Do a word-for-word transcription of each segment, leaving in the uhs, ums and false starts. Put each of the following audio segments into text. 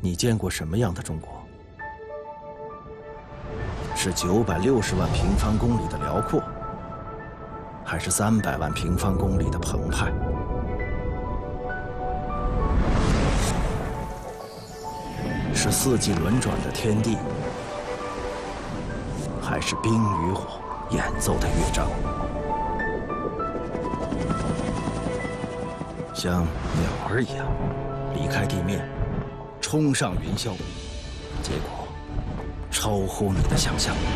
你见过什么样的中国？是九百六十万平方公里的辽阔，还是三百万平方公里的澎湃？是四季轮转的天地，还是冰与火演奏的乐章？像鸟儿一样离开地面，冲上云霄，结果超乎你的想象，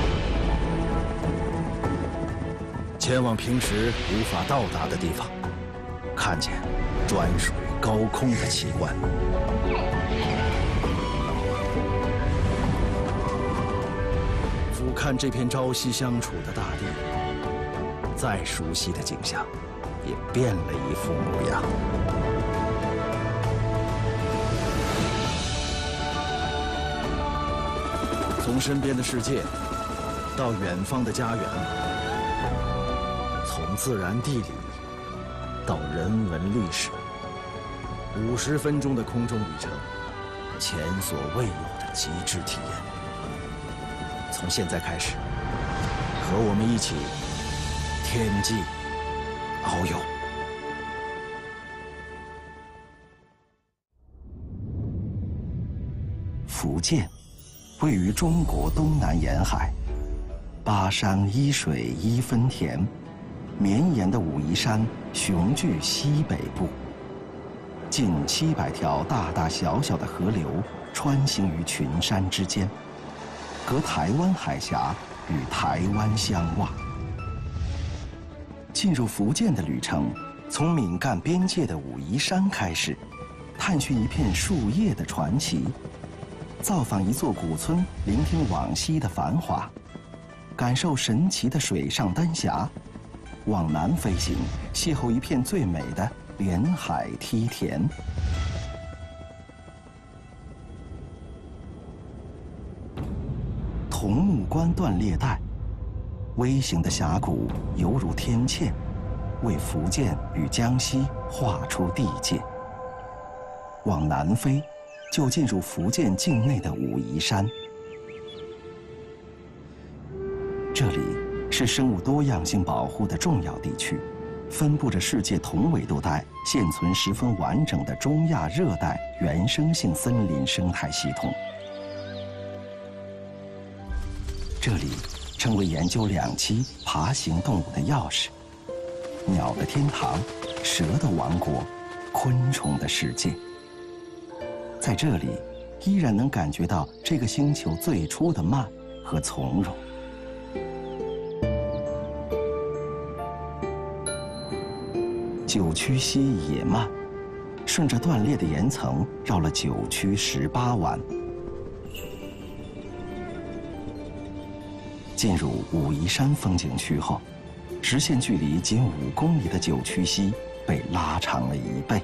前往平时无法到达的地方，看见专属于高空的奇观。俯瞰这片朝夕相处的大地，再熟悉的景象也变了一副模样。从身边的世界到远方的家园，从自然地理到人文历史，五十分钟的空中旅程，前所未有的极致体验。从现在开始，和我们一起天际遨游。 福建位于中国东南沿海，巴山依水依分田，绵延的武夷山雄踞西北部，近七百条大大小小的河流穿行于群山之间，隔台湾海峡与台湾相望。进入福建的旅程，从闽赣边界的武夷山开始，探寻一片树叶的传奇。造访一座古村，聆听往昔的繁华，感受神奇的水上丹霞；往南飞行，邂逅一片最美的连海梯田。桐木关断裂带，微型的峡谷犹如天堑，为福建与江西画出地界。往南飞，就进入福建境内的武夷山。这里是生物多样性保护的重要地区，分布着世界同纬度带现存十分完整的中亚热带原生性森林生态系统。这里成为研究两栖爬行动物的钥匙，鸟的天堂，蛇的王国，昆虫的世界。在这里，依然能感觉到这个星球最初的慢和从容。九曲溪也慢，顺着断裂的岩层绕了九曲十八弯。进入武夷山风景区后，直线距离仅五公里的九曲溪被拉长了一倍。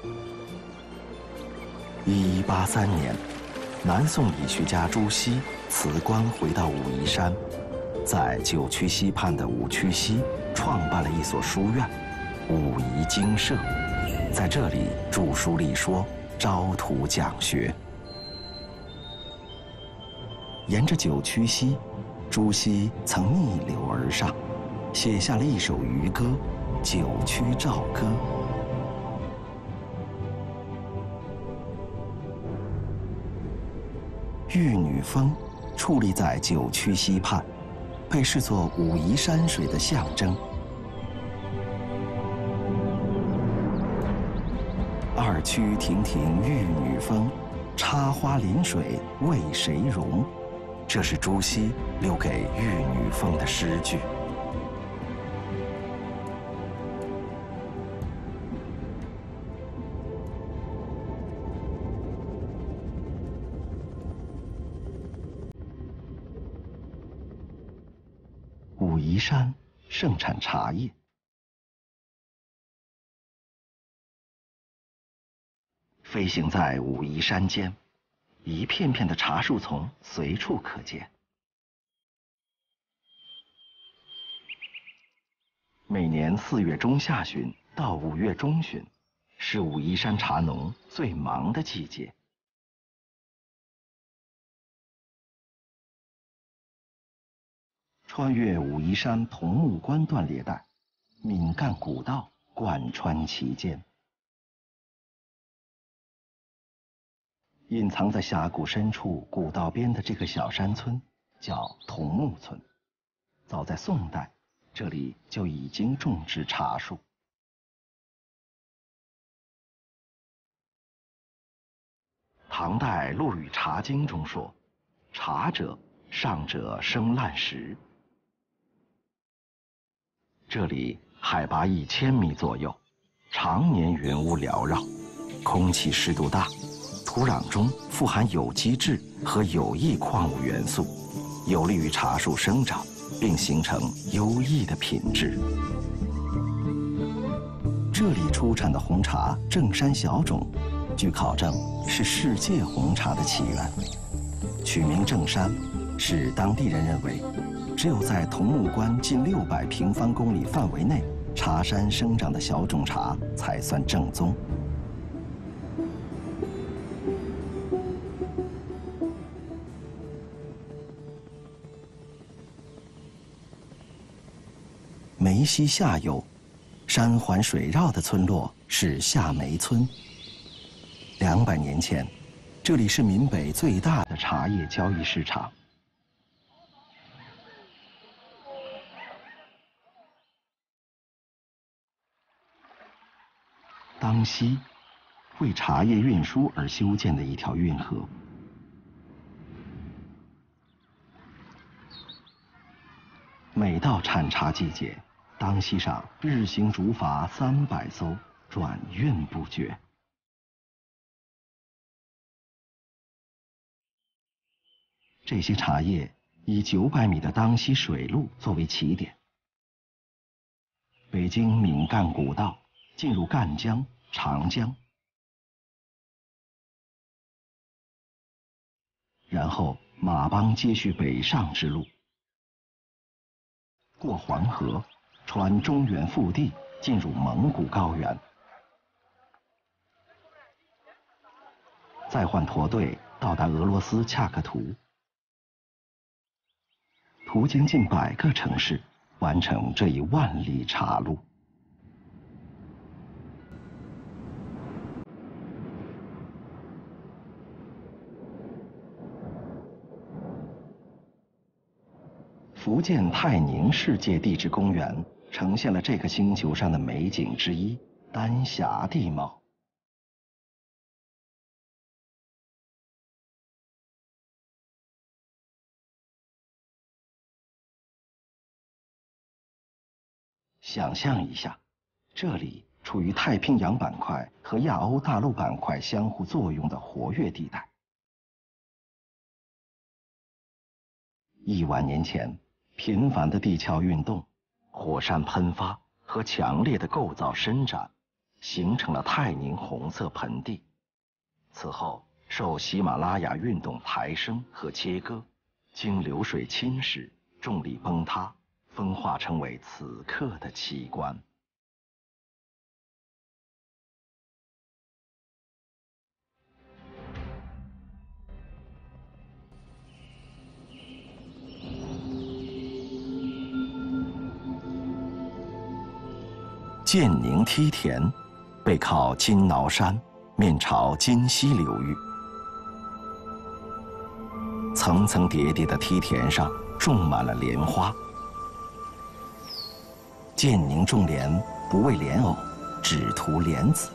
一一八三年，南宋理学家朱熹辞官回到武夷山，在九曲溪畔的五曲溪创办了一所书院——武夷精舍，在这里著书立说，招徒讲学。沿着九曲溪，朱熹曾逆流而上，写下了一首渔歌《九曲棹歌》。玉女峰矗立在九曲溪畔，被视作武夷山水的象征。二曲亭亭玉女峰，插花临水为谁容？这是朱熹留给玉女峰的诗句。武夷山盛产茶叶，飞行在武夷山间，一片片的茶树丛随处可见。每年四月中下旬到五月中旬，是武夷山茶农最忙的季节。 穿越武夷山桐木关断裂带，闽干古道贯穿其间。隐藏在峡谷深处古道边的这个小山村叫桐木村，早在宋代，这里就已经种植茶树。唐代《陆羽茶经》中说：“茶者，上者生烂石。”这里海拔一千米左右，常年云雾缭绕，空气湿度大，土壤中富含有机质和有益矿物元素，有利于茶树生长，并形成优异的品质。这里出产的红茶正山小种，据考证是世界红茶的起源。取名正山，是当地人认为，只有在桐木关近六百平方公里范围内，茶山生长的小种茶才算正宗。梅溪下游，山环水绕的村落是下梅村。两百年前，这里是闽北最大的茶叶交易市场。当溪，为茶叶运输而修建的一条运河。每到产茶季节，当溪上日行竹筏三百艘，转运不绝。这些茶叶以九百米的当溪水路作为起点，北京闽赣古道进入赣江、长江，然后马帮接续北上之路，过黄河，穿中原腹地进入蒙古高原，再换驼队到达俄罗斯恰克图，途经近百个城市，完成这一万里茶路。福建泰宁世界地质公园呈现了这个星球上的美景之一——丹霞地貌。想象一下，这里处于太平洋板块和亚欧大陆板块相互作用的活跃地带。亿万年前，频繁的地壳运动、火山喷发和强烈的构造伸展，形成了泰宁红色盆地。此后，受喜马拉雅运动抬升和切割，经流水侵蚀、重力崩塌，分化成为此刻的奇观。建宁梯田，背靠金挠山，面朝金溪流域。层层叠叠的梯田上种满了莲花。建宁种莲不为莲藕，只图莲子。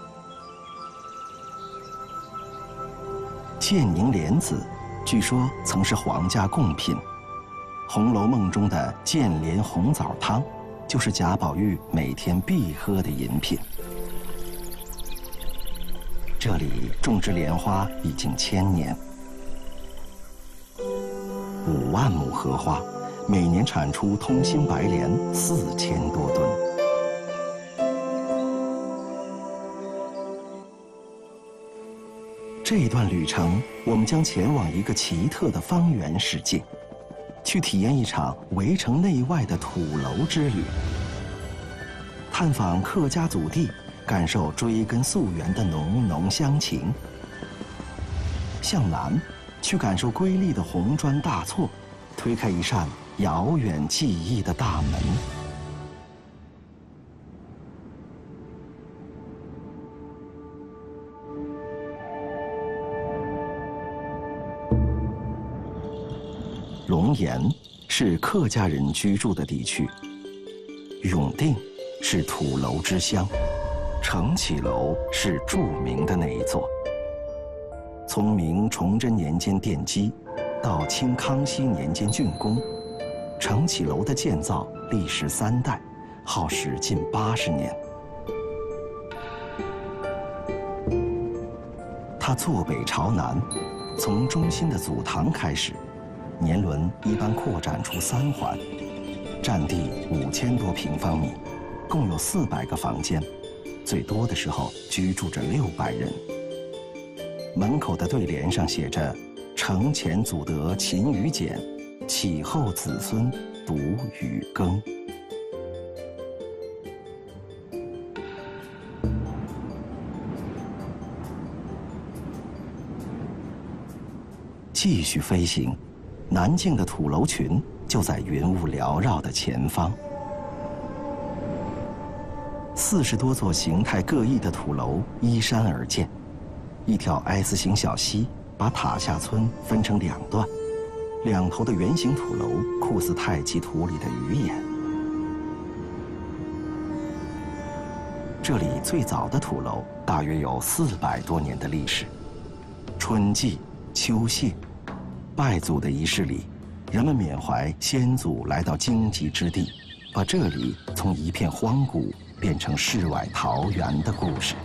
建宁莲子，据说曾是皇家贡品，《红楼梦》中的建莲红枣汤，就是贾宝玉每天必喝的饮品。这里种植莲花已经千年，五万亩荷花，每年产出通心白莲四千多吨。这一段旅程，我们将前往一个奇特的方圆世界，去体验一场围城内外的土楼之旅，探访客家祖地，感受追根溯源的浓浓乡情。向南，去感受瑰丽的红砖大错，推开一扇遥远记忆的大门。龙岩是客家人居住的地区，永定是土楼之乡，承启楼是著名的那一座。从明崇祯年间奠基，到清康熙年间竣工，承启楼的建造历时三代，耗时近八十年。它坐北朝南，从中心的祖堂开始，年轮一般扩展出三环，占地五千多平方米，共有四百个房间，最多的时候居住着六百人。门口的对联上写着“承前祖德勤于俭，启后子孙笃与耕”。继续飞行，南境的土楼群就在云雾缭绕的前方。四十多座形态各异的土楼依山而建，一条 S 型小溪把塔下村分成两段，两头的圆形土楼酷似太极图里的鱼眼。这里最早的土楼大约有四百多年的历史。春祭、秋谢、拜祖的仪式里，人们缅怀先祖来到荆棘之地，把这里从一片荒谷变成世外桃源的故事。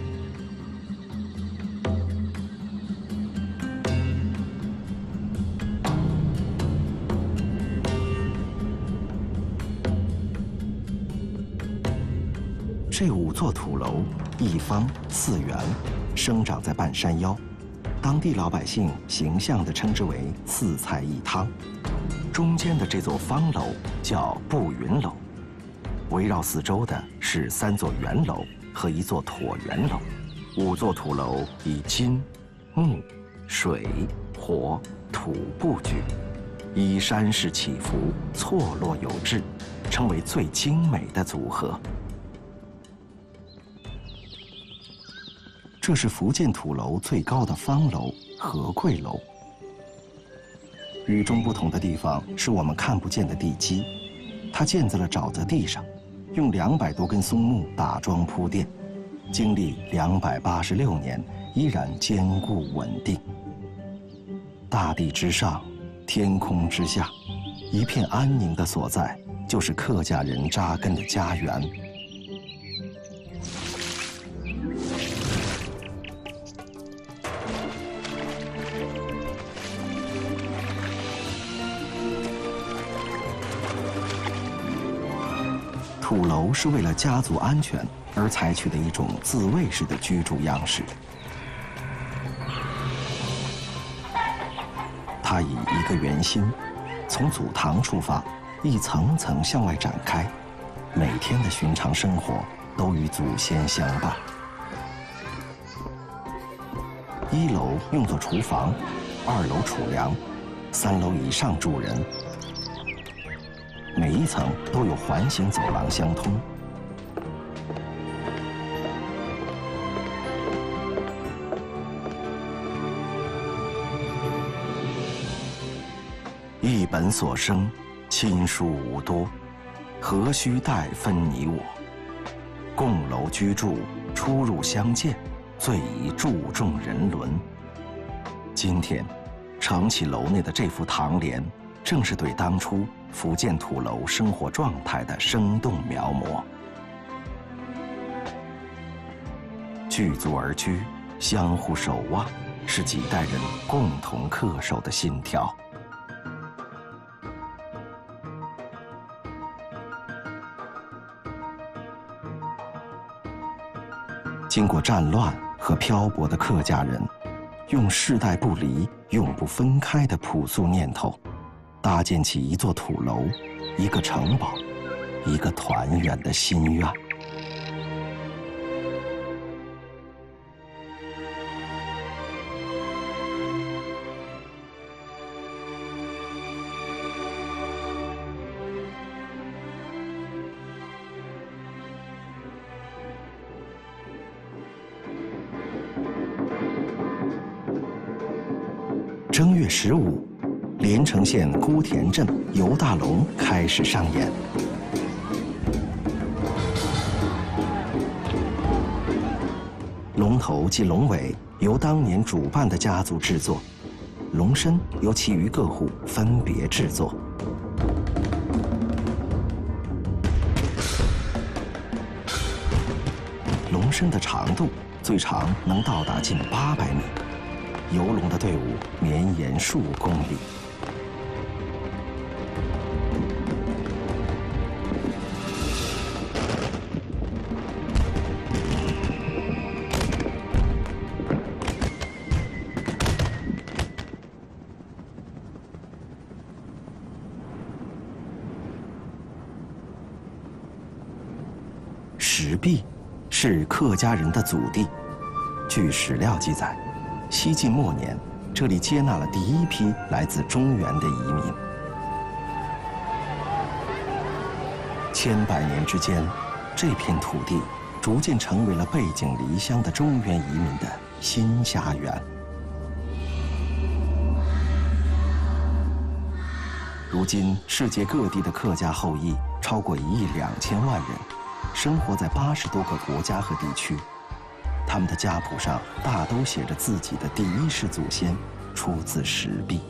这五座土楼一方四圆，生长在半山腰，当地老百姓形象地称之为“四菜一汤”。中间的这座方楼叫步云楼，围绕四周的是三座圆楼和一座椭圆楼。五座土楼以金、木、水、火、土布局，依山势起伏，错落有致，称为最精美的组合。这是福建土楼最高的方楼和贵楼。与众不同的地方是我们看不见的地基，它建在了沼泽地上，用两百多根松木打桩铺垫，经历两百八十六年，依然坚固稳定。大地之上，天空之下，一片安宁的所在，就是客家人扎根的家园。土楼是为了家族安全而采取的一种自卫式的居住样式。它以一个圆心，从祖堂出发，一层层向外展开，每天的寻常生活都与祖先相伴。一楼用作厨房，二楼储粮，三楼以上住人。每一层都有环形走廊相通。一本所生，亲疏无多，何须待分你我？共楼居住，出入相见，最宜注重人伦。今天，承启楼内的这幅堂联，正是对当初福建土楼生活状态的生动描摹。聚族而居，相互守望，是几代人共同恪守的信条。经过战乱和漂泊的客家人，用世代不离、永不分开的朴素念头，搭建起一座土楼，一个城堡，一个团圆的心愿。 正月十五，连城县姑田镇游大龙开始上演。龙头及龙尾由当年主办的家族制作，龙身由其余各户分别制作。龙身的长度最长能到达近八百米，游龙的队伍绵延数公里。石壁是客家人的祖地。据史料记载，西晋末年，这里接纳了第一批来自中原的移民。千百年之间，这片土地逐渐成为了背井离乡的中原移民的新家园。如今，世界各地的客家后裔超过一亿两千万人。生活在八十多个国家和地区，他们的家谱上大都写着自己的第一世祖先出自石壁。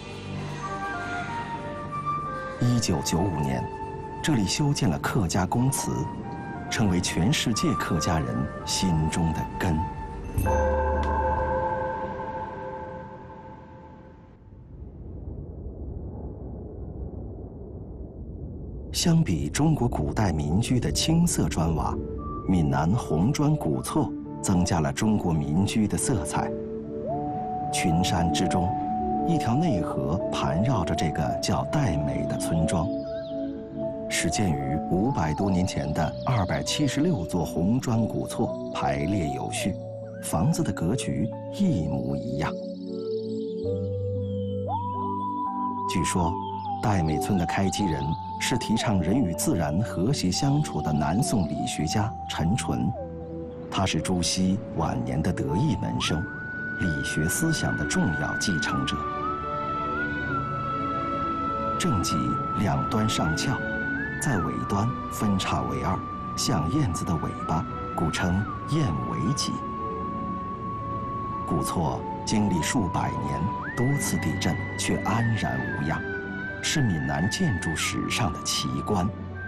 一九九五年，这里修建了客家公祠，成为全世界客家人心中的根。相比中国古代民居的青色砖瓦，闽南红砖古厝增加了中国民居的色彩。群山之中，一条内河盘绕着这个叫岱美的村庄，始建于五百多年前的二百七十六座红砖古厝排列有序，房子的格局一模一样。据说，岱美村的开基人是提倡人与自然和谐相处的南宋理学家陈纯，他是朱熹晚年的得意门生，理学思想的重要继承者。正脊两端上翘，在尾端分叉为二，像燕子的尾巴，故称燕尾脊。古厝经历数百年多次地震，却安然无恙，是闽南建筑史上的奇观。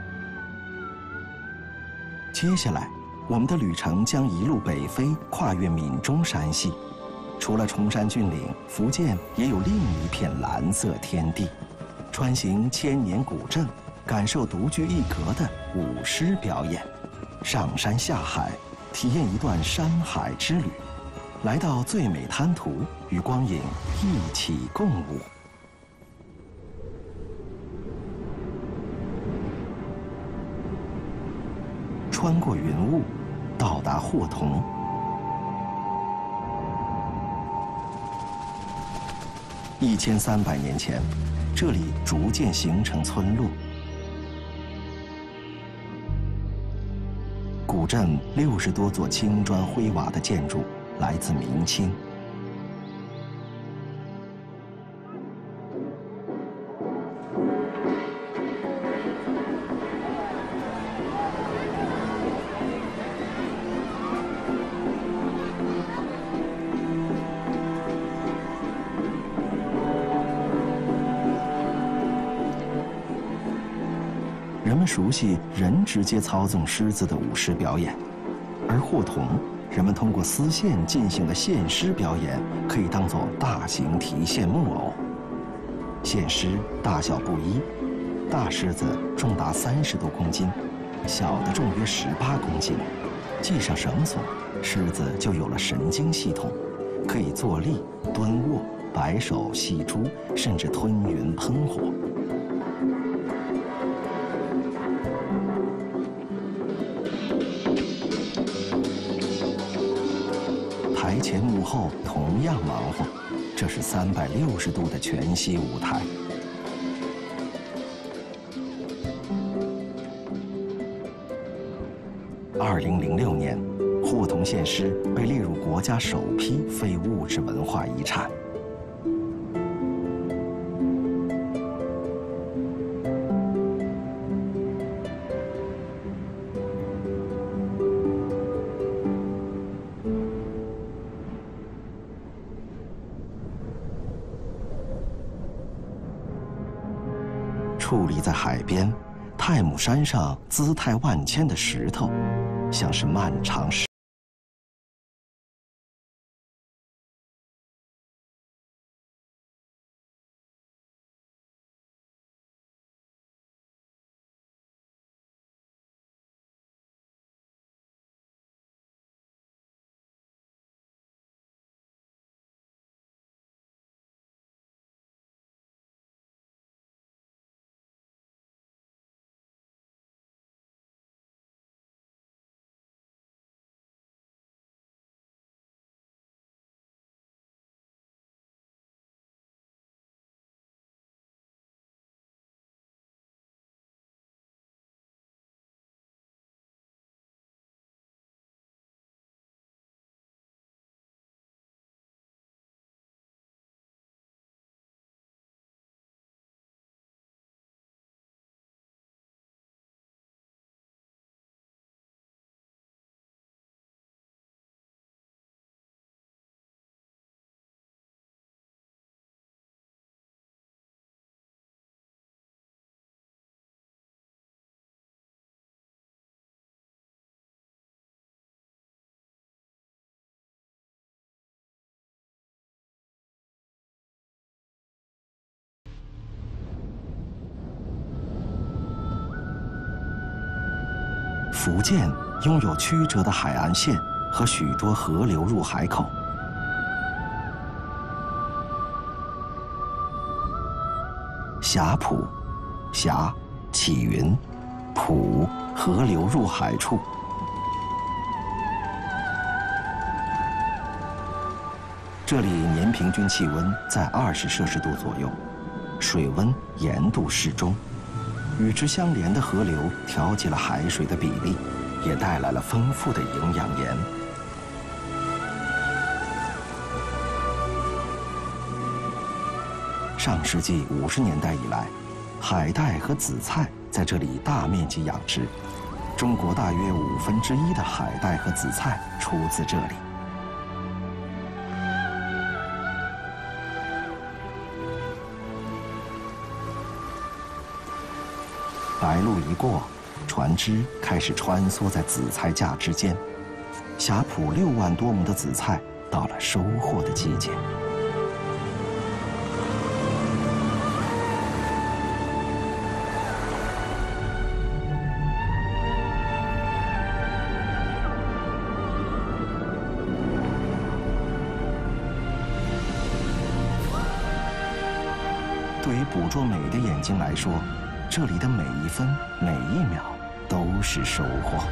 接下来，我们的旅程将一路北飞，跨越闽中山系。除了崇山峻岭，福建也有另一片蓝色天地。穿行千年古镇，感受独具一格的舞狮表演，上山下海，体验一段山海之旅。来到最美滩涂，与光影一起共舞。穿过云雾，到达霍同。一千三百年前，这里逐渐形成村落。古镇六十多座青砖灰瓦的建筑来自明清。人们熟悉人直接操纵狮子的舞狮表演，而霍同，人们通过丝线进行的线狮表演，可以当作大型提线木偶。线狮大小不一，大狮子重达三十多公斤，小的重约十八公斤。系上绳索，狮子就有了神经系统，可以坐立、蹲卧、摆手、戏珠，甚至吞云喷火。台前幕后同样忙活，这是三百六十度的全息舞台。二零零六年，霍同县狮被列入国家首批非物质文化遗产。 矗立在海边，泰姆山上姿态万千的石头，像是漫长时。福建拥有曲折的海岸线和许多河流入海口。霞浦，霞，起云，浦，河流入海处。这里年平均气温在二十摄氏度左右，水温盐度适中。与之相连的河流调节了海水的比例，也带来了丰富的营养盐。上世纪五十年代以来，海带和紫菜在这里大面积养殖，中国大约五分之一的海带和紫菜出自这里。白露一过，船只开始穿梭在紫菜架之间。霞浦六万多亩的紫菜到了收获的季节。对于捕捉美的眼睛来说，这里的每一分每一秒都是收获。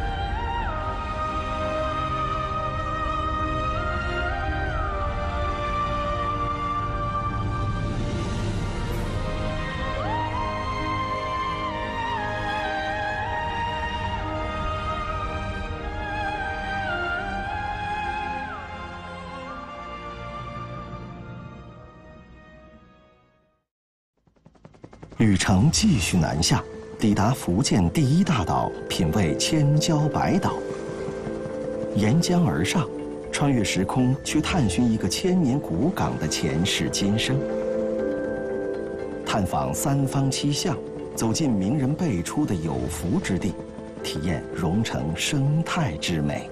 旅程继续南下，抵达福建第一大岛品味千礁百岛。沿江而上，穿越时空去探寻一个千年古港的前世今生。探访三坊七巷，走进名人辈出的有福之地，体验蓉城生态之美。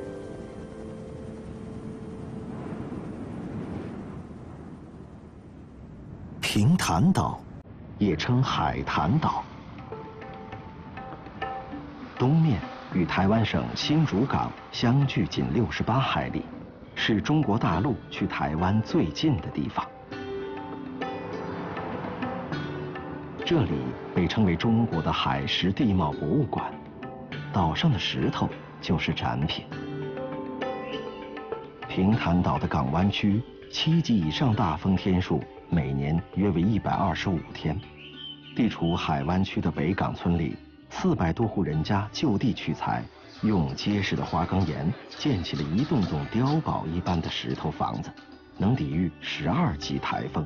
平潭岛，也称海坛岛，东面与台湾省新竹港相距仅六十八海里，是中国大陆去台湾最近的地方。这里被称为中国的海蚀地貌博物馆，岛上的石头就是展品。平潭岛的港湾区七级以上大风天数每年约为一百二十五天，地处海湾区的北港村里，四百多户人家就地取材，用结实的花岗岩建起了一栋栋碉堡一般的石头房子，能抵御十二级台风。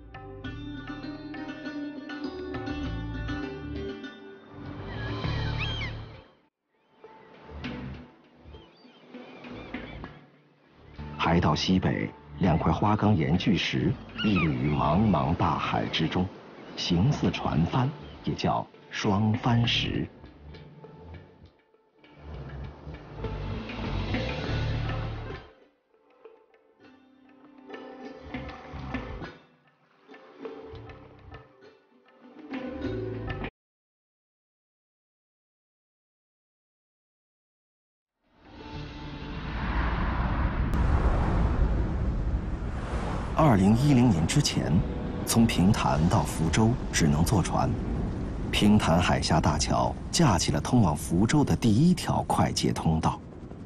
海岛西北，两块花岗岩巨石屹立于茫茫大海之中，形似船帆， 也叫双帆石。二零一零年之前，从平潭到福州只能坐船。平潭海峡大桥架起了通往福州的第一条快捷通道。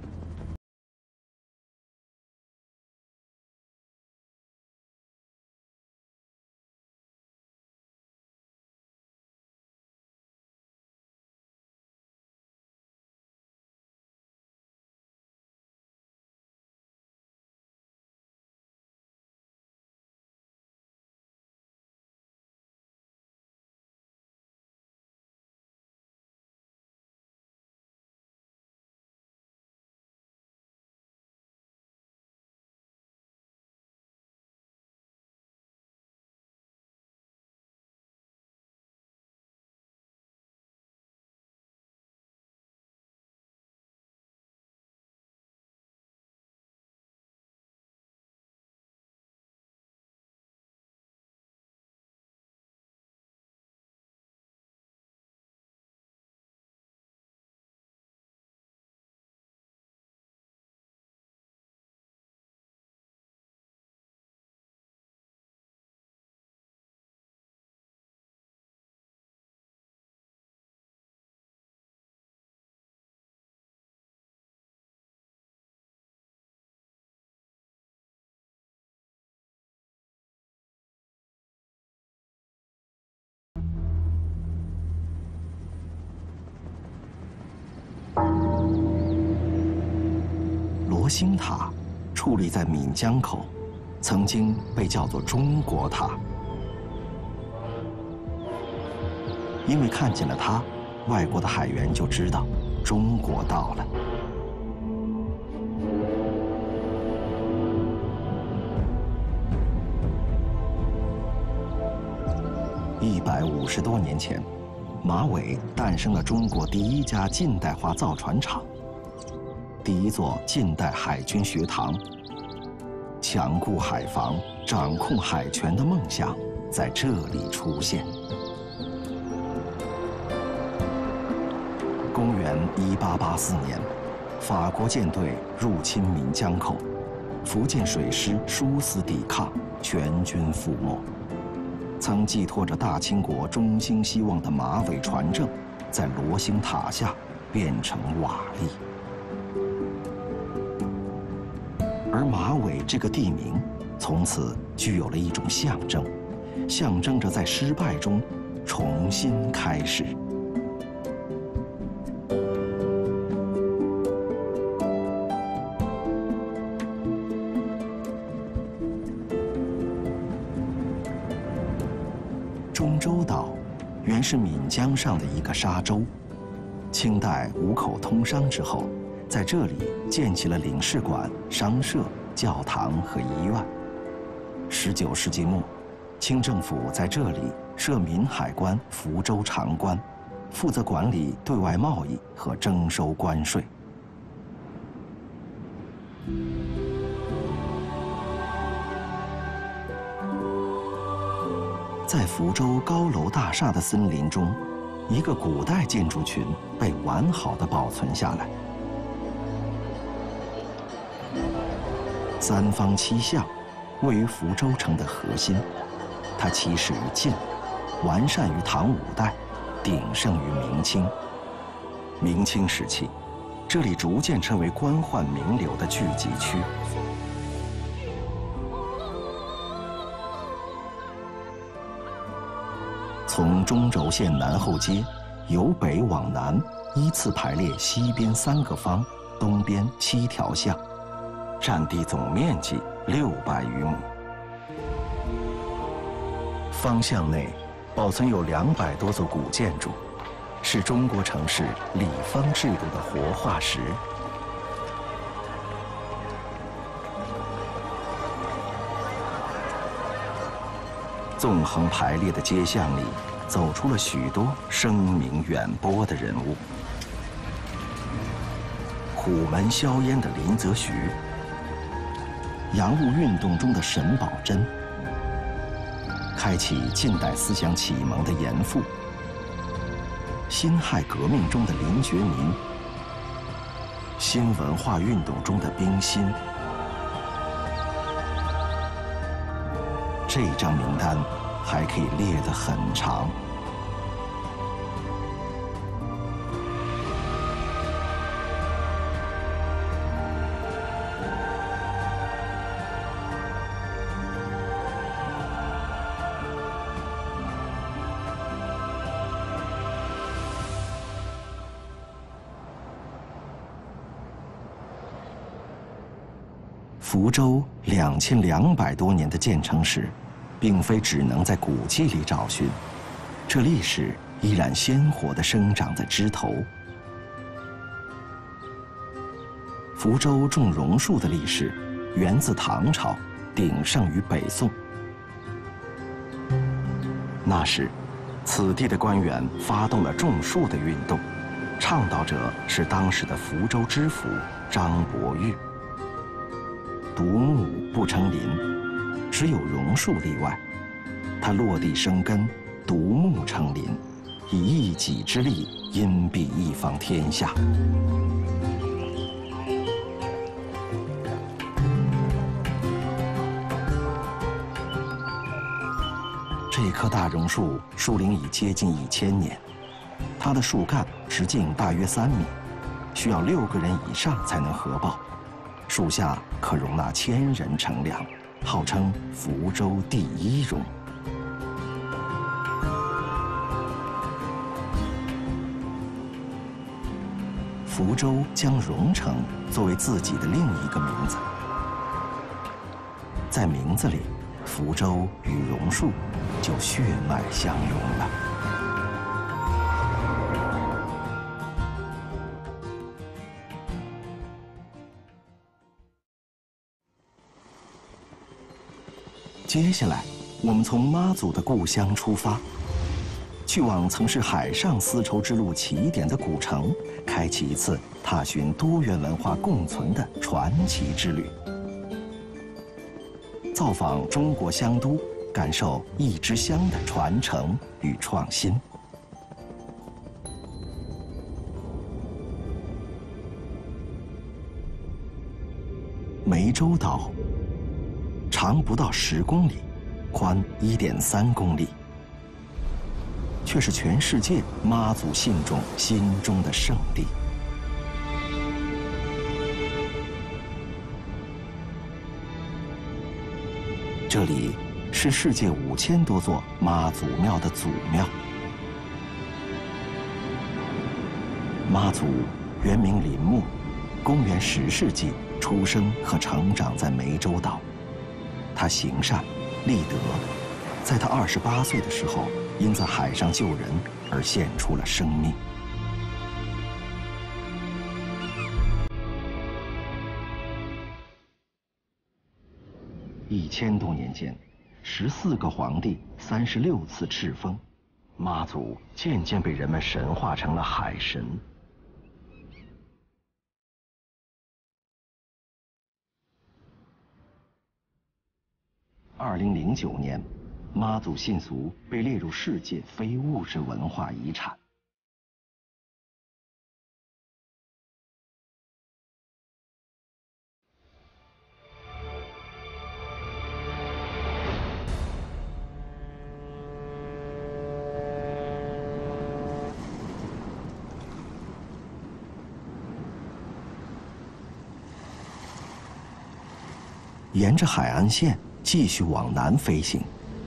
罗兴塔矗立在闽江口，曾经被叫做中国塔，因为看见了它，外国的海员就知道中国到了。一百五十多年前，马尾诞生了中国第一家近代化造船厂。第一座近代海军学堂，强固海防、掌控海权的梦想在这里出现。公元一八八四年，法国舰队入侵闽江口，福建水师殊死抵抗，全军覆没。曾寄托着大清国中兴希望的马尾船正，在罗兴塔下变成瓦砾。而马尾这个地名，从此具有了一种象征，象征着在失败中重新开始。中州岛原是闽江上的一个沙洲，清代五口通商之后，在这里建起了领事馆、商社、教堂和医院。十九世纪末，清政府在这里设闽海关福州长关，负责管理对外贸易和征收关税。在福州高楼大厦的森林中，一个古代建筑群被完好的保存下来。三坊七巷位于福州城的核心，它起始于晋，完善于唐五代，鼎盛于明清。明清时期，这里逐渐成为官宦名流的聚集区。从中轴线南后街由北往南，依次排列西边三个坊，东边七条巷。占地总面积六百余亩。坊巷内保存有两百多座古建筑，是中国城市里坊制度的活化石。纵横排列的街巷里， 走出了许多声名远播的人物。虎门销烟的林则徐，洋务运动中的沈葆桢，开启近代思想启蒙的严复，辛亥革命中的林觉民，新文化运动中的冰心。这张名单还可以列得很长。福州两千两百多年的建成史，并非只能在古迹里找寻，这历史依然鲜活地生长在枝头。福州种榕树的历史源自唐朝，鼎盛于北宋。那时，此地的官员发动了种树的运动，倡导者是当时的福州知府张伯玉。独木不成林，只有榕树例外。它落地生根，独木成林，以一己之力荫蔽一方天下。这棵大榕树树龄已接近一千年，它的树干直径大约三米，需要六个人以上才能合抱。树下可容纳千人乘凉，号称福州第一榕。福州将榕城作为自己的另一个名字，在名字里，福州与榕树就血脉相融了。接下来，我们从妈祖的故乡出发，去往曾是海上丝绸之路起点的古城，开启一次踏寻多元文化共存的传奇之旅。造访中国香都，感受一支香的传承与创新。湄洲岛长不到十公里，宽一点三公里，却是全世界妈祖信众心中的圣地。这里是世界五千多座妈祖庙的祖庙。妈祖原名林木，公元十世纪出生和成长在湄洲岛。他行善立德，在他二十八岁的时候，因在海上救人而献出了生命。一千多年间，十四个皇帝，三十六次敕封，妈祖渐渐被人们神化成了海神。二零零九年，妈祖信俗被列入世界非物质文化遗产。沿着海岸线继续往南飞行。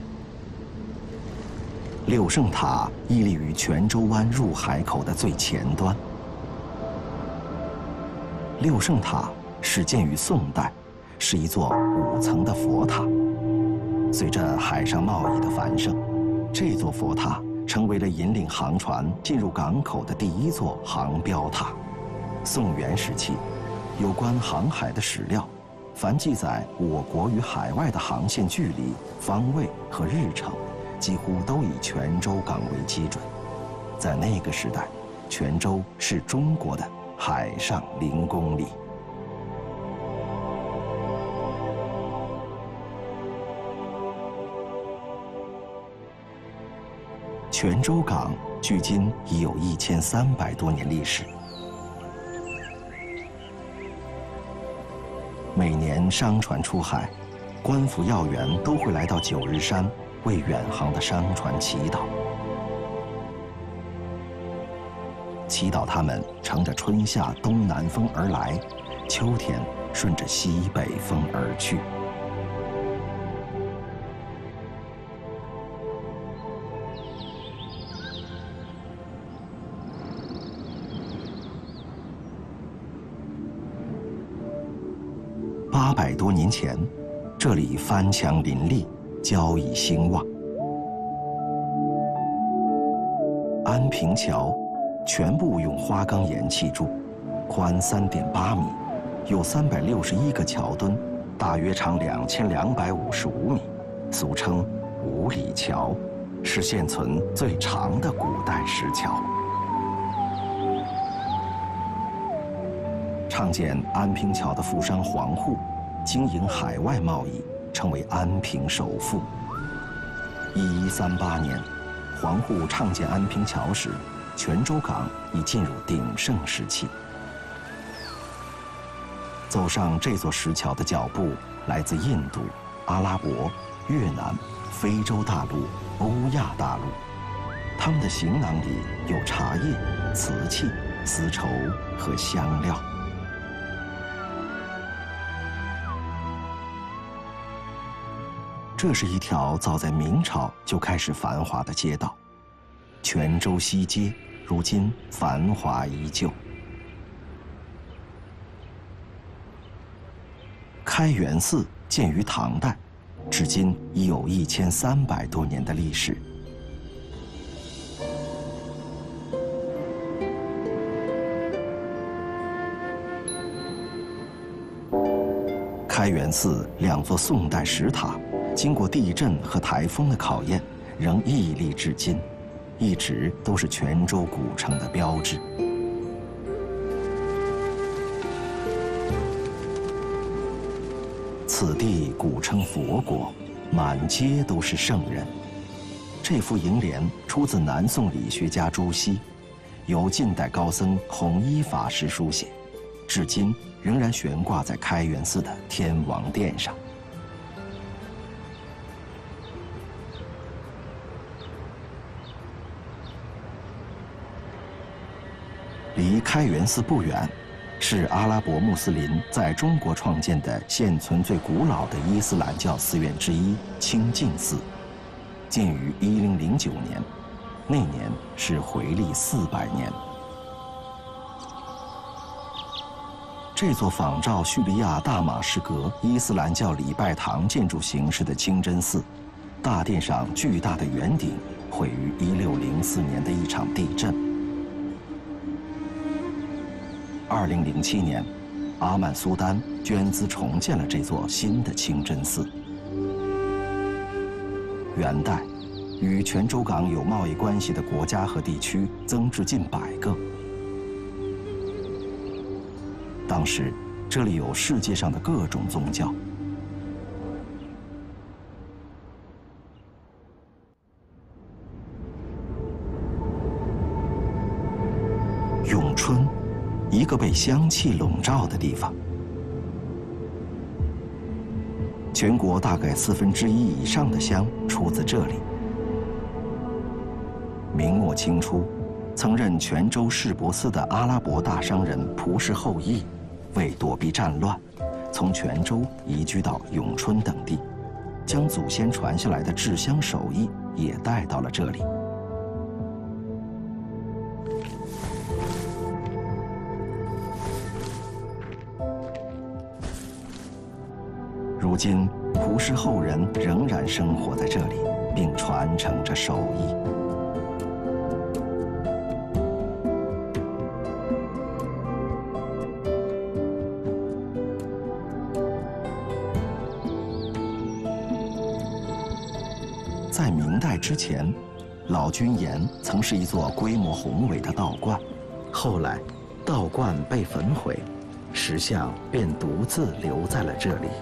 六圣塔屹立于泉州湾入海口的最前端。六圣塔始建于宋代，是一座五层的佛塔。随着海上贸易的繁盛，这座佛塔成为了引领航船进入港口的第一座航标塔。宋元时期，有关航海的史料，凡记载我国与海外的航线距离、方位和日程， 几乎都以泉州港为基准。在那个时代，泉州是中国的海上零公里。泉州港距今已有一千三百多年历史。每年商船出海，官府要员都会来到九日山为远航的商船祈祷，祈祷他们乘着春夏东南风而来，秋天顺着西北风而去。八百多年前，这里帆墙林立，交易兴旺。安平桥全部用花岗岩砌筑，宽三点八米，有三百六十一个桥墩，大约长两千两百五十五米，俗称五里桥，是现存最长的古代石桥。创建安平桥的富商黄户，经营海外贸易，成为安平首富。一一三八年，黄户创建安平桥时，泉州港已进入鼎盛时期。走上这座石桥的脚步，来自印度、阿拉伯、越南、非洲大陆、欧亚大陆。他们的行囊里有茶叶、瓷器、丝绸和香料。这是一条早在明朝就开始繁华的街道，泉州西街如今繁华依旧。开元寺建于唐代，至今已有一千三百多年的历史。开元寺两座宋代石塔，经过地震和台风的考验，仍屹立至今，一直都是泉州古城的标志。此地古称佛国，满街都是圣人。这副楹联出自南宋理学家朱熹，由近代高僧弘一法师书写，至今仍然悬挂在开元寺的天王殿上。离开元寺不远，是阿拉伯穆斯林在中国创建的现存最古老的伊斯兰教寺院之一清净寺，建于一零零九年，那年是回历四百年。这座仿照叙利亚大马士革伊斯兰教礼拜堂建筑形式的清真寺，大殿上巨大的圆顶毁于一六零四年的一场地震。二零零七年，阿曼苏丹捐资重建了这座新的清真寺。元代，与泉州港有贸易关系的国家和地区增至近百个。当时，这里有世界上的各种宗教。永春，一个被香气笼罩的地方。全国大概四分之一以上的香出自这里。明末清初，曾任泉州市舶司的阿拉伯大商人蒲氏后裔，为躲避战乱，从泉州移居到永春等地，将祖先传下来的制香手艺也带到了这里。如今，蒲氏后人仍然生活在这里，并传承着手艺。 在明代之前，老君岩曾是一座规模宏伟的道观，后来道观被焚毁，石像便独自留在了这里。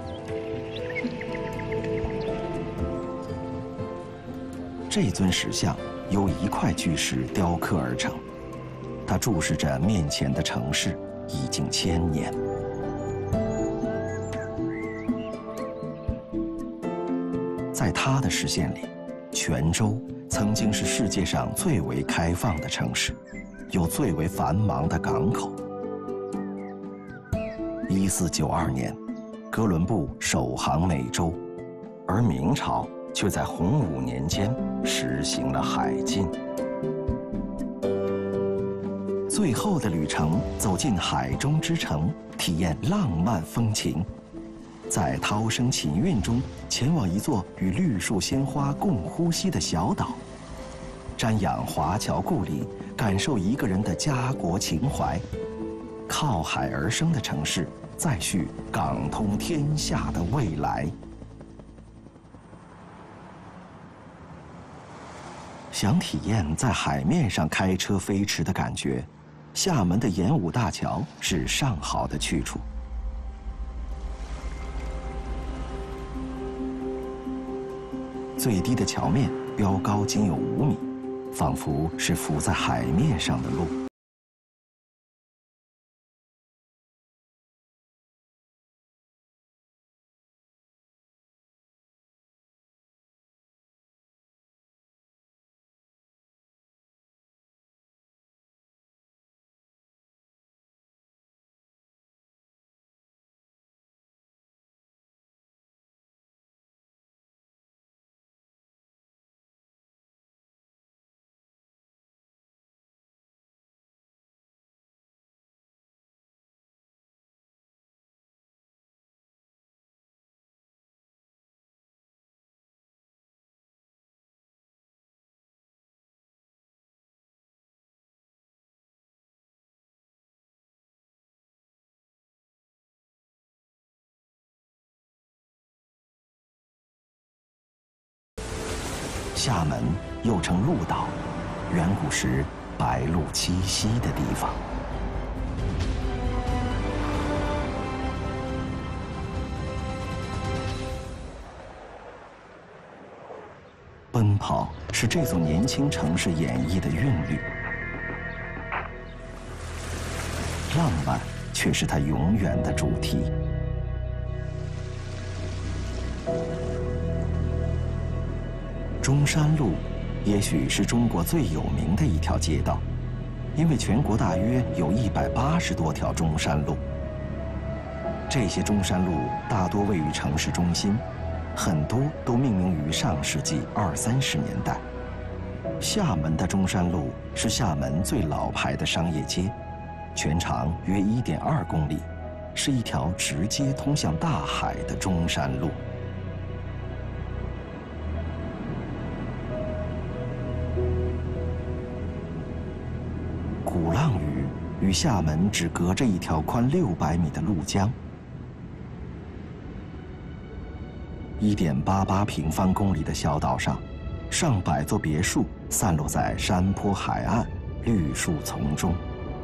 这尊石像由一块巨石雕刻而成，它注视着面前的城市已经千年。在他的视线里，泉州曾经是世界上最为开放的城市，有最为繁忙的港口。一四九二年，哥伦布首航美洲，而明朝却在洪武年间实行了海禁。最后的旅程走进海中之城，体验浪漫风情。在涛声琴韵中，前往一座与绿树鲜花共呼吸的小岛，瞻仰华侨故里，感受一个人的家国情怀。靠海而生的城市，再续港通天下的未来。想体验在海面上开车飞驰的感觉，厦门的演武大桥是上好的去处。最低的桥面标高仅有五米，仿佛是浮在海面上的路。厦门又称鹭岛，远古时白鹭栖息的地方。奔跑是这座年轻城市演绎的韵律，浪漫却是它永远的主题。中山路，也许是中国最有名的一条街道，因为全国大约有一百八十多条中山路。这些中山路大多位于城市中心，很多都命名于上世纪二三十年代。厦门的中山路是厦门最老牌的商业街，全长约一点二公里，是一条直接通向大海的中山路。鼓浪屿与厦门只隔着一条宽六百米的鹭江，一点八八平方公里的小岛上，上百座别墅散落在山坡海岸、绿树丛中。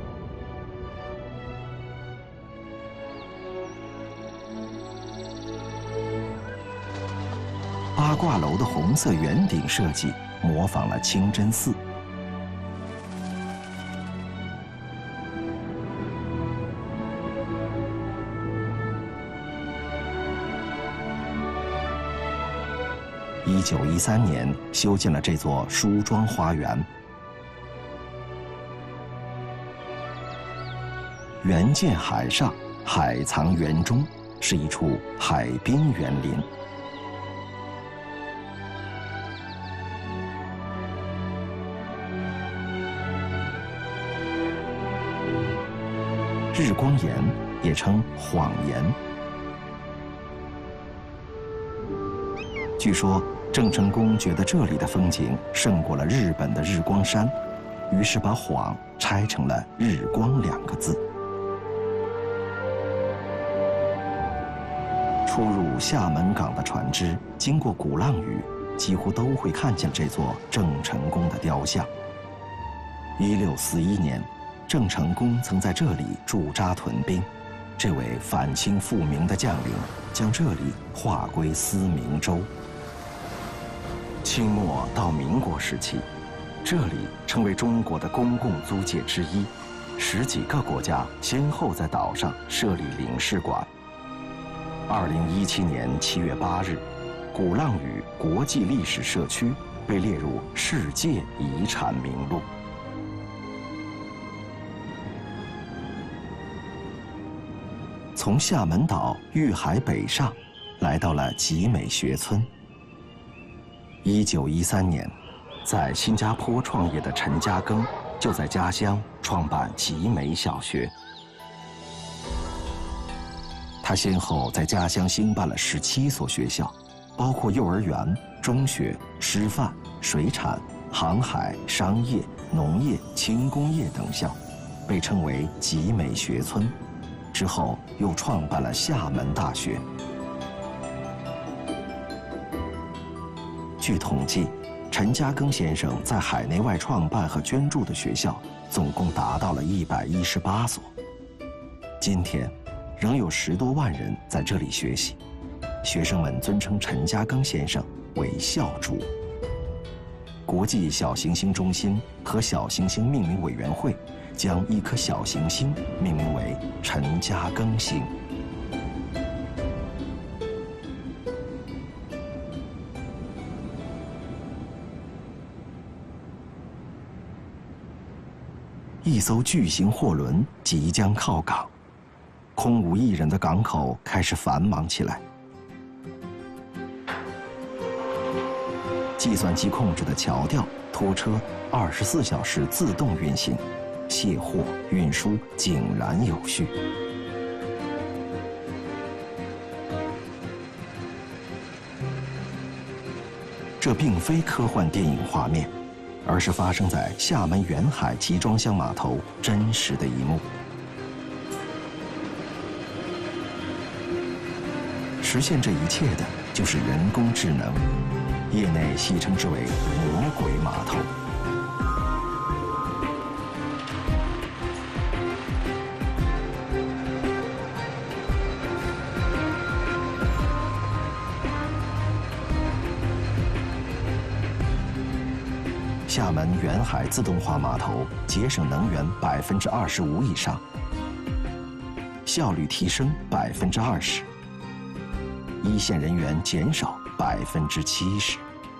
八卦楼的红色圆顶设计模仿了清真寺。一九一三年修建了这座梳妆花园，园建海上，海藏园中，是一处海滨园林。日光岩也称晃岩，据说郑成功觉得这里的风景胜过了日本的日光山，于是把晃拆成了日光两个字。出入厦门港的船只经过鼓浪屿， 几乎都会看见这座郑成功的雕像。一六四一年，郑成功曾在这里驻扎屯兵，这位反清复明的将领将这里划归思明州。清末到民国时期，这里成为中国的公共租界之一，十几个国家先后在岛上设立领事馆。二零一七年七月八日，鼓浪屿国际历史社区被列入世界遗产名录。从厦门岛遇海北上，来到了集美学村。一九一三年，在新加坡创业的陈嘉庚就在家乡创办集美小学。他先后在家乡兴办了十七所学校，包括幼儿园、中学、师范、水产、航海、商业、农业、轻工业等校，被称为集美学村。之后又创办了厦门大学。据统计，陈嘉庚先生在海内外创办和捐助的学校总共达到了一百一十八所。今天，仍有十多万人在这里学习，学生们尊称陈嘉庚先生为校主。国际小行星中心和小行星命名委员会将一颗小行星命名为陈嘉庚星。一艘巨型货轮即将靠港，空无一人的港口开始繁忙起来。计算机控制的桥吊、拖车二十四小时自动运行，卸货运输井然有序。这并非科幻电影画面，而是发生在厦门远海集装箱码头真实的一幕。实现这一切的就是人工智能，业内戏称之为“魔鬼码头”。厦门远海自动化码头节省能源百分之二十五以上，效率提升百分之二十，一线人员减少百分之七十。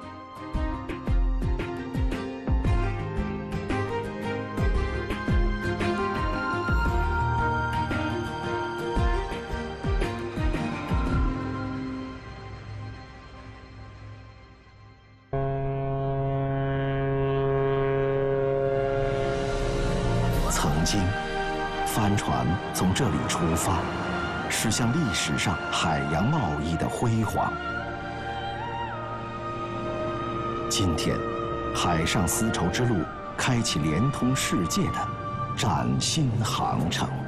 曾经，帆船从这里出发，驶向历史上海洋贸易的辉煌。今天，海上丝绸之路开启连通世界的崭新航程。